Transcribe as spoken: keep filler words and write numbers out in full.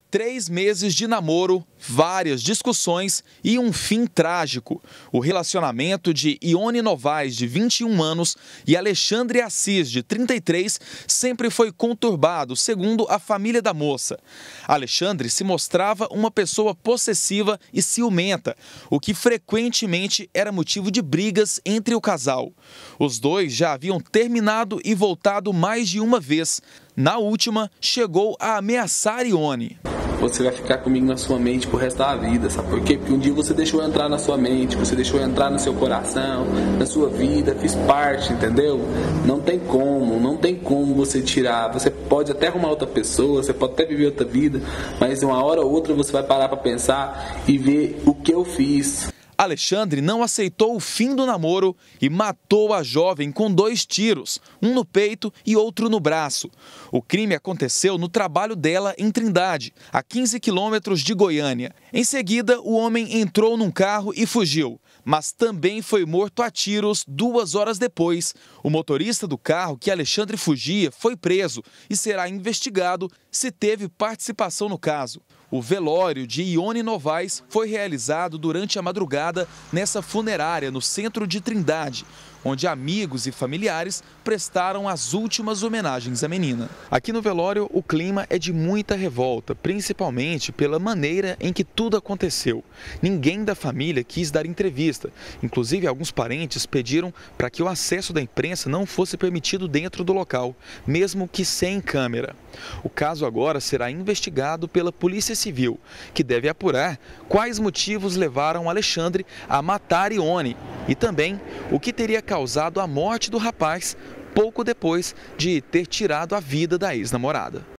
Três meses de namoro, várias discussões e um fim trágico. O relacionamento de Ione Novaes, de vinte e um anos, e Alexandre Assis, de trinta e três, sempre foi conturbado, segundo a família da moça. Alexandre se mostrava uma pessoa possessiva e ciumenta, o que frequentemente era motivo de brigas entre o casal. Os dois já haviam terminado e voltado mais de uma vez. Na última, chegou a ameaçar Ione. Você vai ficar comigo na sua mente pro resto da vida, sabe por quê? Porque um dia você deixou eu entrar na sua mente, você deixou eu entrar no seu coração, na sua vida, fiz parte, entendeu? Não tem como, não tem como você tirar. Você pode até arrumar outra pessoa, você pode até viver outra vida, mas uma hora ou outra você vai parar pra pensar e ver o que eu fiz. Alexandre não aceitou o fim do namoro e matou a jovem com dois tiros, um no peito e outro no braço. O crime aconteceu no trabalho dela em Trindade, a quinze quilômetros de Goiânia. Em seguida, o homem entrou num carro e fugiu, mas também foi morto a tiros duas horas depois. O motorista do carro que Alexandre fugia foi preso e será investigado se teve participação no caso. O velório de Ione Novaes foi realizado durante a madrugada nessa funerária no centro de Trindade, onde amigos e familiares prestaram as últimas homenagens à menina. Aqui no velório, o clima é de muita revolta, principalmente pela maneira em que tudo aconteceu. Ninguém da família quis dar entrevista, inclusive alguns parentes pediram para que o acesso da imprensa não fosse permitido dentro do local, mesmo que sem câmera. O caso agora será investigado pela Polícia Civil, que deve apurar quais motivos levaram Alexandre a matar Ione e também o que teria causado a morte do rapaz pouco depois de ter tirado a vida da ex-namorada.